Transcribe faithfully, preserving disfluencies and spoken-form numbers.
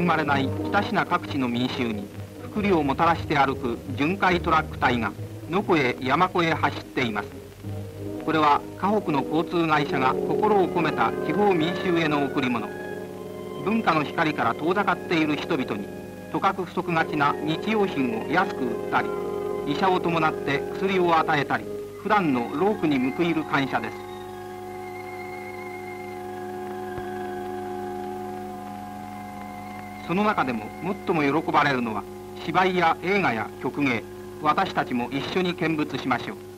まれない北品各地の民衆に福利をもたらして歩く巡回トラック隊が野湖へ山湖へ走っています。これは河北の交通会社が心を込めた地方民衆への贈り物。文化の光から遠ざかっている人々にとかく不足がちな日用品を安く売ったり、医者を伴って薬を与えたり、普段の労苦に報いる感謝です。その中でも最も喜ばれるのは芝居や映画や曲芸。私たちも一緒に見物しましょう。